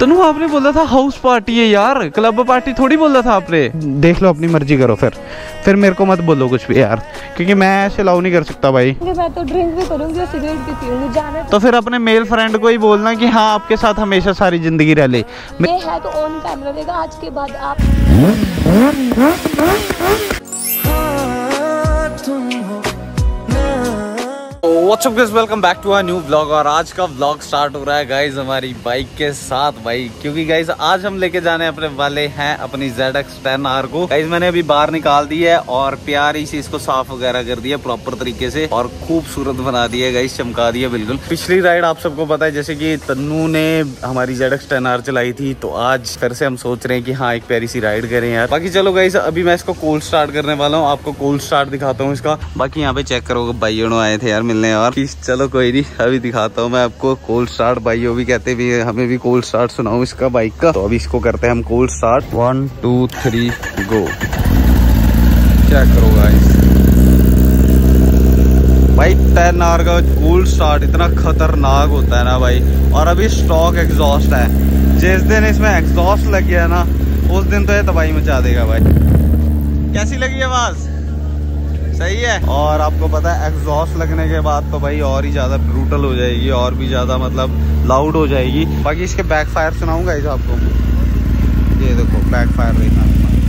तनु आपने बोला था हाउस पार्टी है यार, क्लब पार्टी थोड़ी बोला था आपने। देख लो अपनी मर्जी करो, फिर मेरे को मत बोलो कुछ भी यार, क्योंकि मैं ऐसे अलाउ नहीं कर सकता भाई। मैं तो ड्रिंक भी करूंगी और सिगरेट भी पीऊंगी, जाने तो फिर अपने मेल फ्रेंड को ही बोलना कि हाँ आपके साथ हमेशा सारी जिंदगी रह ले। ये है तो ऑन कैमरा देगा आज के बाद आप। What's up guys, welcome back to a new vlog. और आज का व्लॉग स्टार्ट हो रहा है गाइस हमारी बाइक के साथ भाई, क्योंकि गाइस आज हम लेके जाने अपने वाले हैं अपनी ZX10R को। गाइस मैंने अभी बाहर निकाल दी है और प्यारी सी इसको साफ वगैरह कर दिया प्रॉपर तरीके से और खूबसूरत बना दिया है गाइस, चमका दिया बिल्कुल। पिछली राइड आप सबको पता है, जैसे कि तन्नू ने हमारी ZX10R चलाई थी, तो आज फिर से हम सोच रहे हैं कि हाँ एक प्यारी सी राइड करें यार। बाकी चलो गाइस अभी मैं इसको कोल्ड स्टार्ट करने वाला हूँ, आपको कोल्ड स्टार्ट दिखाता हूँ इसका। बाकी यहाँ पे चेक करो भाइयों आए थे यार मिलने, और चलो कोई नहीं अभी दिखाता हूँ मैं आपको कोल्ड स्टार्ट। भाइयों भी कहते भी हमें भी कोल्ड स्टार्ट सुनाओ इसका बाइक का, तो अभी इसको करते हैं हम कोल्ड स्टार्ट। 1 2 3 गो। चेक करो गाइस भाई 10R का कोल्ड स्टार्ट इतना खतरनाक होता है ना भाई। और अभी स्टॉक एग्जॉस्ट है, जिस दिन इसमें एग्जॉस्ट लग गया ना उस दिन तो ये तबाही मचा देगा भाई। कैसी लगी आवाज? सही है। और आपको पता है एग्जॉस्ट लगने के बाद तो भाई और ही ज्यादा ब्रूटल हो जाएगी, और भी ज्यादा मतलब लाउड हो जाएगी। बाकी इसके बैक फायर सुनाऊंगा इस आपको, ये देखो बैक फायर देखना।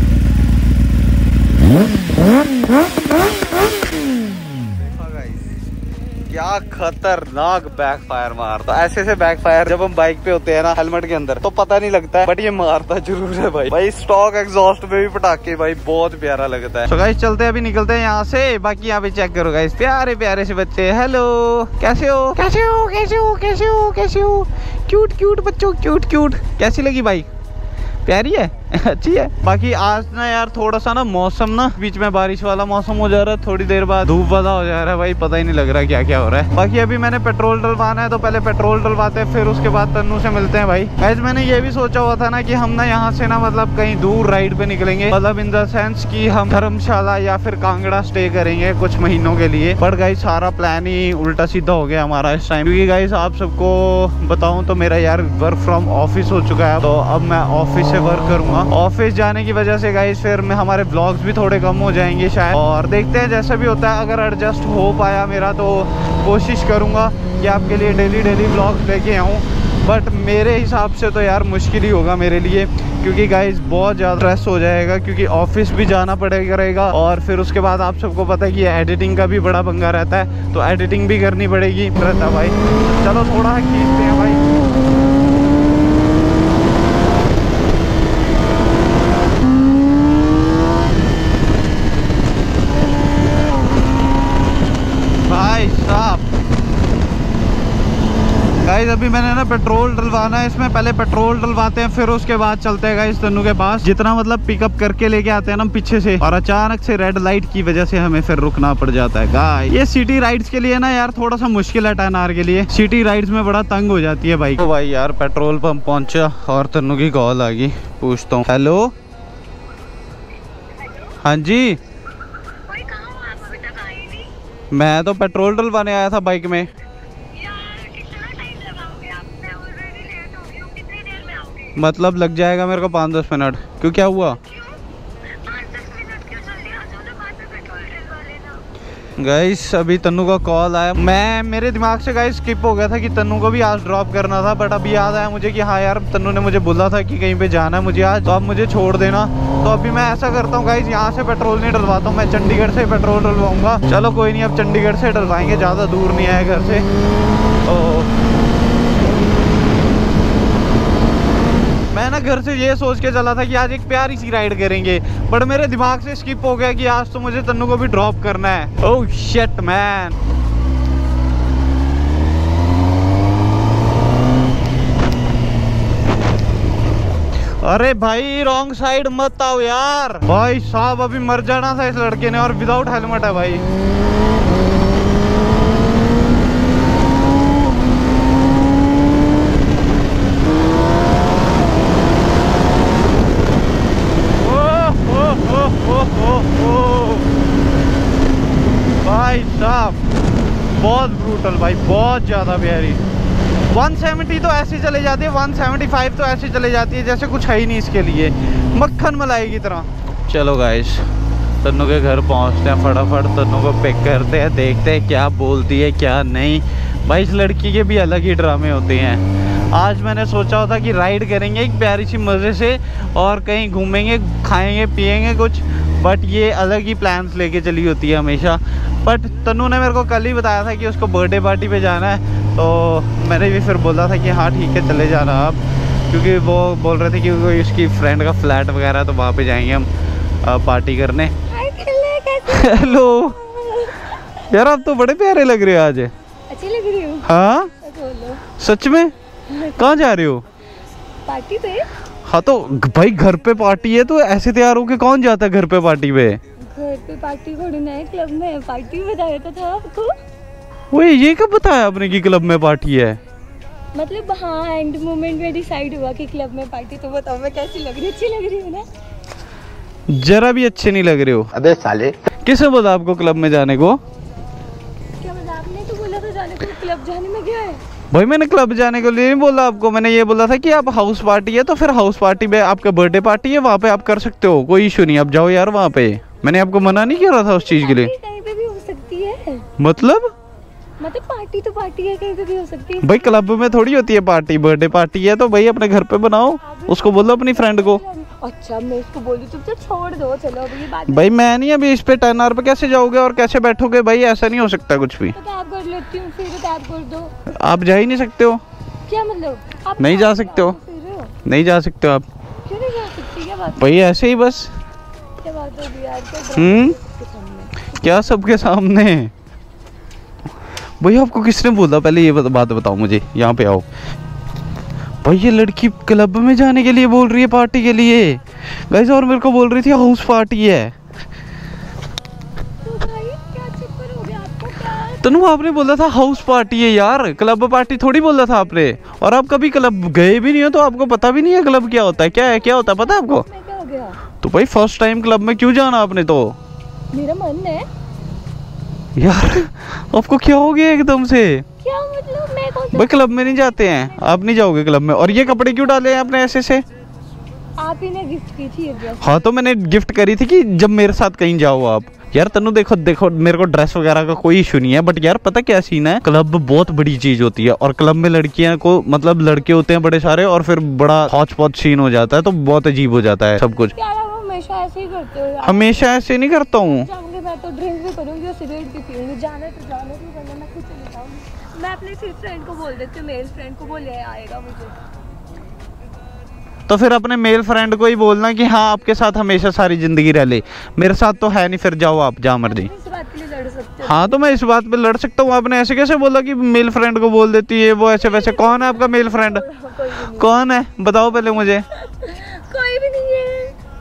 क्या खतरनाक बैक फायर मारता। ऐसे बैक फायर जब हम बाइक पे होते हैं ना हेलमेट के अंदर तो पता नहीं लगता है, बट ये मारता जरूर है भाई। स्टॉक एग्जॉस्ट में भी पटाखे भाई बहुत प्यारा लगता है। तो गाइस चलते अभी निकलते हैं यहाँ से। बाकी यहाँ पे चेक करो गाइस प्यारे प्यारे से बच्चे। हेलो कैसे हो कैसे हो कैसे हो कैसे हो कैसे हो, क्यूट क्यूट बच्चों, क्यूट क्यूट। कैसी लगी बाइक? प्यारी है अच्छी है। बाकी आज ना यार थोड़ा सा ना मौसम ना बीच में बारिश वाला मौसम हो जा रहा है, थोड़ी देर बाद धूप वाला हो जा रहा है भाई, पता ही नहीं लग रहा क्या क्या हो रहा है। बाकी अभी मैंने पेट्रोल डलवाना है, तो पहले पेट्रोल डलवाते हैं फिर उसके बाद तन्नू से मिलते हैं भाई। गाइस मैंने ये भी सोचा हुआ था ना कि हम ना यहाँ से ना मतलब कहीं दूर राइड पे निकलेंगे, मतलब इन द सेंस कि हम धर्मशाला या फिर कांगड़ा स्टे करेंगे कुछ महीनों के लिए। बट गाइस सारा प्लान ही उल्टा सीधा हो गया हमारा इस टाइम, क्योंकि गाइस आप सबको बताऊं तो मेरा यार वर्क फ्रॉम ऑफिस हो चुका है, तो अब मैं ऑफिस से वर्क करूंगा। ऑफिस जाने की वजह से गाइस फिर में हमारे ब्लॉग्स भी थोड़े कम हो जाएंगे शायद, और देखते हैं जैसा भी होता है। अगर एडजस्ट हो पाया मेरा तो कोशिश करूंगा कि आपके लिए डेली ब्लॉग्स लेके आऊँ, बट मेरे हिसाब से तो यार मुश्किल ही होगा मेरे लिए, क्योंकि गाइस बहुत ज़्यादा स्ट्रेस हो जाएगा, क्योंकि ऑफिस भी जाना पड़ेगा और फिर उसके बाद आप सबको पता है कि एडिटिंग का भी बड़ा पंगा रहता है, तो एडिटिंग भी करनी पड़ेगी रहता भाई। चलो थोड़ा खींचते हैं भाई। गाइस अभी मैंने ना पेट्रोल डलवाना है इसमें, पहले पेट्रोल डलवाते हैं फिर उसके बाद चलते हैं गाइस तन्नू के पास। जितना मतलब पिकअप करके लेके आते हैं ना पीछे से, और अचानक से रेड लाइट की वजह से हमें फिर रुकना पड़ जाता है गाइस। ये सिटी राइड्स के लिए ना यार थोड़ा सा मुश्किल है 10R के लिए, सिटी राइड्स में बड़ा तंग हो जाती है बाइक। तो भाई यार पेट्रोल पंप पहुंचा और तन्नू की कॉल आ गई, पूछता हूँ। हेलो हाँ जी, मैं तो पेट्रोल डलवाने आया था बाइक में। मतलब लग जाएगा मेरे को 5-10 मिनट। क्यों क्या हुआ? गाइस अभी तन्नू का कॉल आया, मेरे दिमाग से गाइस स्किप हो गया था कि तन्नू को भी आज ड्रॉप करना था, बट अभी याद आया मुझे कि हाँ यार तन्नू ने मुझे बोला था कि कहीं पे जाना है मुझे आज, तो अब मुझे छोड़ देना। तो अभी मैं ऐसा करता हूँ गाइस, यहाँ से पेट्रोल नहीं डलवाता हूँ, मैं चंडीगढ़ से पेट्रोल डलवाऊंगा। चलो कोई नहीं, अब चंडीगढ़ से डलवाएंगे, ज़्यादा दूर नहीं है घर से। तो मैं ना घर से ये सोच के चला था कि आज एक प्यारी सी राइड करेंगे, बट मेरे दिमाग से स्किप हो गया कि आज तो मुझे तन्नू को भी ड्रॉप करना है। Oh shit man. अरे भाई रॉन्ग साइड मत आओ यार। भाई साहब अभी मर जाना था इस लड़के ने, और विदाउट हेलमेट है भाई। भाई साहब बहुत ब्रूटल भाई, बहुत ज्यादा प्यारी। 170 तो ऐसे चले जाती है, 175 तो ऐसे चले जाती है जैसे कुछ है ही नहीं इसके लिए, मक्खन मलाई की तरह। चलो गाइस, तन्नू के घर पहुंचते हैं, फटाफट तन्नू को पिक करते हैं, देखते हैं क्या बोलती है क्या नहीं। भाई इस लड़की के भी अलग ही ड्रामे होते हैं। आज मैंने सोचा होता कि राइड करेंगे एक प्यारी सी मज़े से और कहीं घूमेंगे, खाएंगे पिएंगे कुछ, बट ये अलग ही प्लान्स लेके चली होती है हमेशा। बट तन्नू ने मेरे को कल ही बताया था कि उसको बर्थडे पार्टी पे जाना है, तो मैंने भी फिर बोला था कि हाँ ठीक है चले जाना आप, क्योंकि वो बोल रहे थे कि कोई उसकी फ्रेंड का फ्लैट वगैरह है तो वहाँ पे जाएंगे हम पार्टी करने। हेलो यार, आप तो बड़े प्यारे लग रहे हो आज। अच्छी लग रही हूँ। हाँ सच में? कहाँ जा रहे हो? पार्टी पे। हाँ तो भाई घर पे पार्टी है तो ऐसे तैयार होके कौन जाता है घर पे पार्टी पे? घर पे पार्टी थोड़ी ना है, क्लब में पार्टी बताया था आपको। वो ये कब बताया आपने कि क्लब में पार्टी है? मतलब हाँ, एंड मोमेंट में डिसाइड हुआ कि क्लब में पार्टी। तो बताओ मैं कैसी लग रही? अच्छी लग रही हूँ ना? जरा भी अच्छे नहीं लग रहे हो। अबे साले, किसने बोला आपको क्लब में जाने को? क्या मतलब? आपने तो बोला था जाने को, क्लब जाने में क्या है? भाई मैंने क्लब जाने को लिए नहीं बोला आपको, मैंने ये बोला था कि आप हाउस पार्टी है तो फिर हाउस पार्टी में आपका बर्थडे पार्टी है, वहाँ पे आप कर सकते हो, कोई इशू नहीं, आप जाओ यार वहाँ पे। मैंने आपको मना नहीं किया था उस चीज के लिए। कहीं पे भी हो सकती है। मतलब पार्टी तो पार्टी है, कहीं पे भी हो सकती है। भाई क्लब में थोड़ी होती है पार्टी, बर्थडे पार्टी है तो भाई अपने घर पे बनाओ, उसको बोलो अपनी फ्रेंड को। अच्छा मैं इसको बोलूं तो छोड़ दो, चलो अभी ये बात। भाई मैं नहीं, अभी इस पे 10 आवर पे कैसे जाओगे और कैसे बैठोगे भाई, ऐसा नहीं हो सकता कुछ भी। तो कैब कर लेती हूँ, फिर कैब कर दो। आप जा ही नहीं सकते हो? क्या मतलब? आप नहीं जा सकते हो? नहीं जा सकते हो आप? क्यों नहीं जा सकती? क्या बात? भाई ऐसे ही बस। क्या बात होगी यार? क्या सबके सामने? भाई आपको किसने बोला? पहले ये बात बताओ मुझे, यहाँ पे आओ। भाई ये लड़की क्लब में जाने के लिए बोल रही है, पार्टी के लिए गाइस, और मेरे को बोल रही थी हाउस पार्टी है। तो भाई क्या चक्कर हो गया आपको? क्या तनु आपने बोला था हाउस पार्टी है यार, क्लब पार्टी थोड़ी बोला था आपने। और आप कभी क्लब गए भी नहीं हो तो आपको पता भी नहीं है क्लब क्या होता है, क्या है, क्या होता है पता है आपको? मैं क्या हो गया? तो भाई फर्स्ट टाइम क्लब में क्यों जाना आपने? तो मेरा मन है यार, आपको क्या हो गया एकदम से? क्या मतलब? मैं कौन सा? भाई क्लब में नहीं जाते हैं, आप नहीं जाओगे क्लब में। और ये कपड़े क्यों डाले हैं आपने ऐसे से? आप ही ने गिफ्ट की थी ये ड्रेस। हाँ तो मैंने गिफ्ट करी थी कि जब मेरे साथ कहीं जाओ आप। यार तनु देखो मेरे को ड्रेस वगैरह का कोई इशू नहीं है, बट यार पता क्या सीन है, क्लब बहुत बड़ी चीज होती है और क्लब में लड़कियां को मतलब लड़के होते हैं बड़े सारे और फिर बड़ा हौच पौच सीन हो जाता है, तो बहुत अजीब हो जाता है सब कुछ। यार आप हमेशा ऐसे ही करते हो यार। हमेशा ऐसे नहीं करता हूँ। जाऊंगी मैं तो ड्रिंक भी करूंगी और सिगरेट भी पीऊंगी। जाने तो जाने भी, वरना मैं खुद चली जाऊंगी। मैं अपने सिर्फ फ्रेंड को बोल देती हूँ, मेल फ्रेंड को, वो ले आएगा मुझे। तो फिर अपने मेल फ्रेंड को ही बोलना कि हाँ आपके साथ हमेशा सारी जिंदगी रह ले, मेरे साथ तो है नहीं, फिर जाओ आप जहाँ मर्जी। इस बात के लिए लड़ सकते हो? हाँ तो मैं इस बात पे लड़ सकता हूँ। आपने ऐसे कैसे बोला कि मेल फ्रेंड को बोल देती है वो ऐसे वैसे? कौन है आपका मेल फ्रेंड? कोई भी नहीं। कौन है बताओ पहले मुझे। कोई भी नहीं है।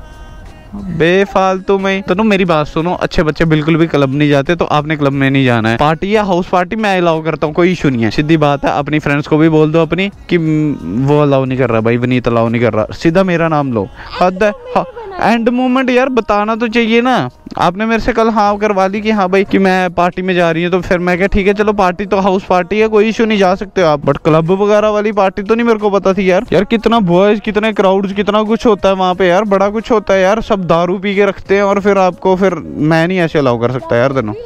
बेफालतू में। तो मेरी बात सुनो, अच्छे बच्चे बिल्कुल भी क्लब नहीं जाते, तो आपने क्लब में नहीं जाना है। पार्टी या हाउस पार्टी मैं अलाउ करता हूँ, कोई इशू नहीं है, सीधी बात है। अपनी फ्रेंड्स को भी बोल दो अपनी कि वो अलाउ नहीं कर रहा भाई, वनीत अलाउ नहीं कर रहा, सीधा मेरा नाम लो। हद है। एंड मोमेंट यार बताना तो चाहिए ना। आपने मेरे से कल हाँ करवा ली कि हाँ भाई कि मैं पार्टी में जा रही हूँ, तो फिर मैं क्या ठीक है चलो पार्टी तो हाउस पार्टी है, कोई इशू नहीं, जा सकते हो आप। बट क्लब वगैरह वाली पार्टी तो नहीं मेरे को पता थी यार। यार कितना बॉयज, कितने क्राउड्स, कितना कुछ होता है वहाँ पे यार, बड़ा कुछ होता है यार। सब दारू पी के रखते हैं और फिर आपको, फिर मैं नहीं ऐसे अलाउ कर सकता यार। दोनों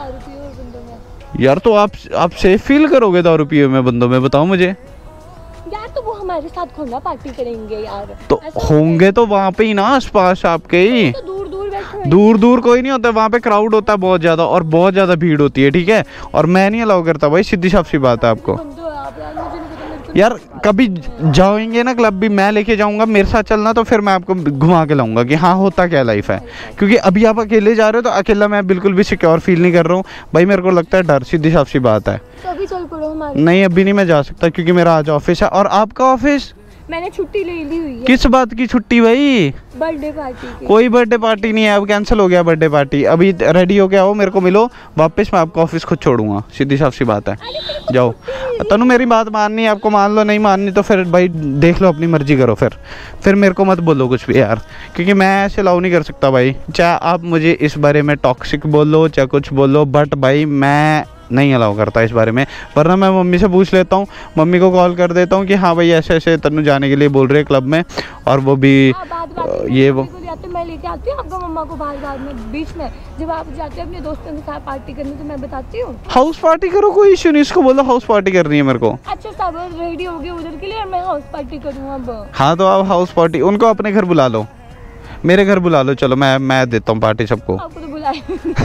यार तो आप सेफ फील करोगे दारू पिए में बंदों में? बताओ मुझे यार। तो वो हमारे साथ खोलना पार्टी करेंगे यार। तो होंगे तो वहाँ पे ही ना, आस पास आपके ही। तो दूर दूर बैठे, दूर दूर कोई नहीं होता वहाँ पे, क्राउड होता है बहुत ज्यादा और बहुत ज्यादा भीड़ होती है, ठीक है। और मैं नहीं अलाउ करता भाई, सीधी साफ सी बात है आपको। यार कभी जाएंगे ना क्लब भी मैं लेके जाऊंगा, मेरे साथ चलना, तो फिर मैं आपको घुमा के लाऊंगा कि हाँ होता क्या लाइफ है। क्योंकि अभी आप अकेले जा रहे हो तो अकेला मैं बिल्कुल भी सिक्योर फील नहीं कर रहा हूँ भाई, मेरे को लगता है डर, सीधी साफ सी बात है। तो अभी चल पड़ो हमारे। नहीं अभी नहीं मैं जा सकता, क्योंकि मेरा आज ऑफिस है। और आपका ऑफिस? मैंने छुट्टी ले ली हुई है। किस बात की छुट्टी भाई? बर्थडे पार्टी की। कोई बर्थडे पार्टी नहीं है, अब कैंसिल हो गया बर्थडे पार्टी। अभी रेडी हो के आओ, मेरे को मिलो वापस, मैं आपको ऑफिस खुद छोड़ूंगा, सीधी साफ सी बात है। जाओ। तनु मेरी बात माननी है आपको, मान लो, नहीं माननी तो फिर भाई देख लो, अपनी मर्जी करो। फिर मेरे को मत बोलो कुछ भी यार, क्योंकि मैं ऐसे अलाउ नहीं कर सकता भाई। चाहे आप मुझे इस बारे में टॉक्सिक बोलो चाहे कुछ बोलो, बट भाई मैं नहीं अलाउ करता इस बारे में, वरना मैं मम्मी से पूछ लेता हूँ, मम्मी को कॉल कर देता हूँ कि हाँ भाई ऐसे ऐसे तन्नू जाने के लिए बोल रहे हैं क्लब में, और वो भी ये वो मैं लेके आती हूँ आपको मम्मा को बाहर में बीच में, जब आप जाते हैं अपने दोस्तों के साथ पार्टी करने तो मैं बताती हूँ। हाउस पार्टी करो, कोई इशू नहीं, इसको बोलो हाउस पार्टी करनी है मेरे को। अच्छा सब रेडी हो गए उधर के लिए और मैं हाउस पार्टी करूँ अब। हाँ तो आप हाउस पार्टी, उनको अपने घर बुला लो, मेरे घर बुला लो, चलो मैं देता हूँ पार्टी सबको। आपको तो बुलाए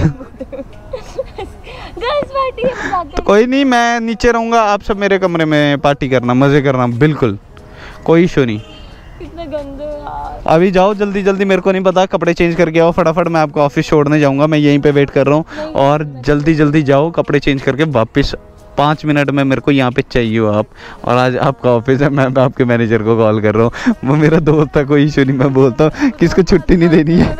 गर्ल्स पार्टी है, तो कोई नहीं, मैं नीचे रहूँगा, आप सब मेरे कमरे में पार्टी करना, मजे करना, बिल्कुल कोई इशू नहीं। कितने गंदे यार। अभी जाओ जल्दी जल्दी, मेरे को नहीं पता, कपड़े चेंज करके आओ फटाफट, मैं आपको ऑफिस छोड़ने जाऊँगा, मैं यहीं पे वेट कर रहा हूँ, और जल्दी जल्दी जाओ कपड़े चेंज करके वापस 5 मिनट में मेरे को यहाँ पे चाहिए हो आप। और आज आपका ऑफिस है, मैं आपके मैनेजर को कॉल कर रहा हूँ, वो मेरा दोस्त था, कोई इशू नहीं, मैं बोलता हूँ किसको छुट्टी नहीं देनी है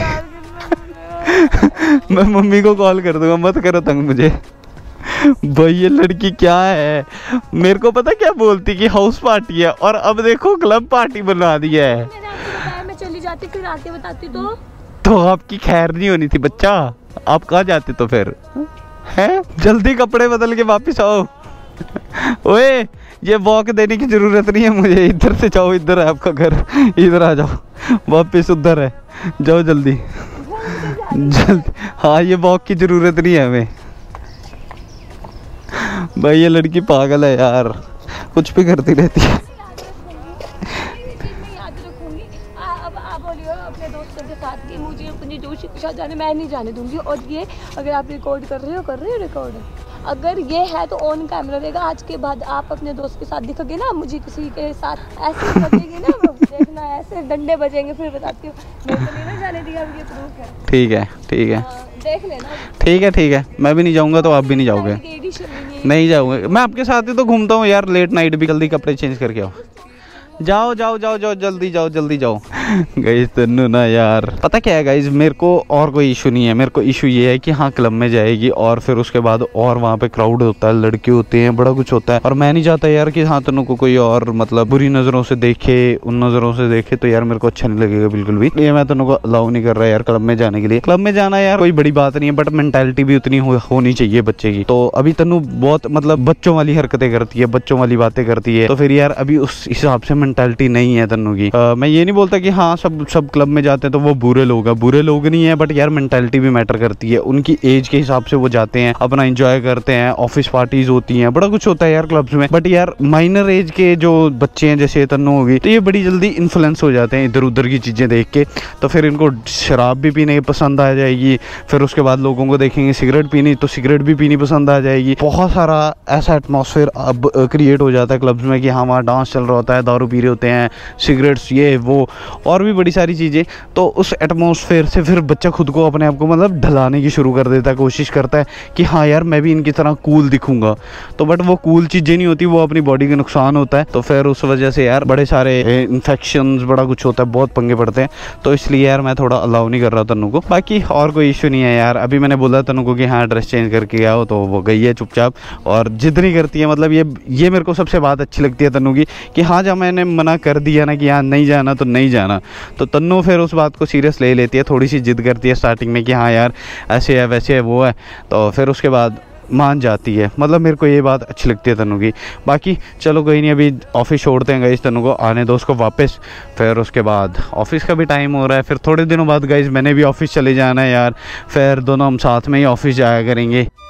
मैं मम्मी को कॉल कर दूंगा, मत करो तंग मुझे। भाई ये लड़की क्या है, मेरे को पता क्या बोलती कि हाउस पार्टी है, और अब देखो क्लब पार्टी बना दी है। मैं चली जाती फिर आके बताती तो आपकी खैर नहीं होनी थी बच्चा, आप कहाँ जाते तो फिर हैं? जल्दी कपड़े बदल के वापिस आओ। ओए ये वॉक देने की जरूरत नहीं है मुझे, इधर से जाओ, इधर है आपका घर, इधर आ जाओ, वापिस उधर है, जाओ जल्दी जल्दी। हाँ ये वॉक की जरूरत नहीं है हमें। भाई ये लड़की पागल है यार, कुछ भी करती रहती है। अपने दोस्तों के साथ कि मुझे अपनी दोस्त के साथ जाने, मैं नहीं जाने दूंगी। और ये अगर आप रिकॉर्ड कर रहे हो रिकॉर्ड, अगर ये है तो ऑन कैमरा रहेगा। आज के बाद आप अपने दोस्त के साथ दिखोगे ना, मुझे किसी के साथ ऐसे बजेगी ना, देखना ऐसे डंडे बजेंगे, फिर बताती हूँ। मैं तो नहीं ना जाने दिया, अब ये प्रूफ है। ठीक है ठीक है, देख लेना। ठीक है, मैं भी नहीं जाऊँगा तो आप भी नहीं जाओगे। नहीं जाऊँगा, मैं आपके साथ ही तो घूमता हूँ यार, लेट नाइट भी। जल्दी कपड़े चेंज करके आओ, जाओ जाओ जाओ जाओ, जल्दी जाओ गाइस। तन्नू ना यार, पता क्या है गाइस, मेरे को और कोई इशू नहीं है, मेरे को इशू ये है कि हाँ क्लब में जाएगी और फिर उसके बाद और वहाँ पे क्राउड होता है, लड़के होते हैं, बड़ा कुछ होता है, और मैं नहीं चाहता यार कि हाँ तन्नू को कोई और मतलब बुरी नज़रों से देखे, उन नज़रों से देखे, तो यार मेरे को अच्छा नहीं लगेगा बिल्कुल भी। ये मैं तन्नू को अलाउ नहीं कर रहा यार क्लब में जाने के लिए। क्लब में जाना यार कोई बड़ी बात नहीं है, बट मेंटालिटी भी उतनी होनी चाहिए बच्चे की। तो अभी तन्नू बहुत मतलब बच्चों वाली हरकतें करती है, बच्चों वाली बातें करती है, तो फिर यार अभी उस हिसाब से मेंटालिटी नहीं है तन्नू की। मैं ये नहीं बोलता कि हाँ सब क्लब में जाते हैं तो वो बुरे लोग हैं, बुरे लोग नहीं है, बट यार मेंटालिटी भी मैटर करती है। उनकी एज के हिसाब से वो जाते हैं, अपना एंजॉय करते हैं, ऑफिस पार्टीज होती हैं, बड़ा कुछ होता है यार क्लब्स में। बट यार माइनर एज के जो बच्चे हैं, जैसे तन्नू होगी, तो ये बड़ी जल्दी इन्फ्लुएंस हो जाते हैं इधर उधर की चीज़ें देख के, तो फिर इनको शराब भी पीने पसंद आ जाएगी, फिर उसके बाद लोगों को देखेंगे सिगरेट पीनी, तो सिगरेट भी पीनी पसंद आ जाएगी। बहुत सारा ऐसा एटमॉस्फेयर अब क्रिएट हो जाता है क्लब्स में कि हाँ वहाँ डांस चल रहा होता है, दारू पी रहे होते हैं, सिगरेट्स, ये वो और भी बड़ी सारी चीज़ें। तो उस एटमॉस्फेयर से फिर बच्चा खुद को अपने आप को मतलब ढलाने की शुरू कर देता है, कोशिश करता है कि हाँ यार मैं भी इनकी तरह कूल दिखूंगा। तो बट वो कूल चीज़ें नहीं होती, वो अपनी बॉडी के नुकसान होता है। तो फिर उस वजह से यार बड़े सारे इन्फेक्शंस, बड़ा कुछ होता है, बहुत पंगे पड़ते हैं। तो इसलिए यार मैं थोड़ा अलाउ नहीं कर रहा तन्नू को। बाकी और कोई इशू नहीं है यार। अभी मैंने बोला तन्नू को कि हाँ ड्रेस चेंज करके आओ, तो वो गई है चुपचाप और जिद नहीं करती है। मतलब ये मेरे को सबसे बात अच्छी लगती है तन्नू की कि हाँ जब मैंने मना कर दिया ना कि हाँ नहीं जाना तो नहीं जाना, तो तन्नू फिर उस बात को सीरियस ले लेती है, थोड़ी सी जिद करती है स्टार्टिंग में कि हाँ यार ऐसे है वैसे है वो है, तो फिर उसके बाद मान जाती है। मतलब मेरे को ये बात अच्छी लगती है तन्नू की। बाकी चलो कोई नहीं, अभी ऑफिस छोड़ते हैं गाइस, तन्नू को आने दो उसको वापस, फिर उसके बाद ऑफिस का भी टाइम हो रहा है। फिर थोड़े दिनों बाद गाइस मैंने भी ऑफिस चले जाना है यार, फिर दोनों हम साथ में ही ऑफिस जाया करेंगे।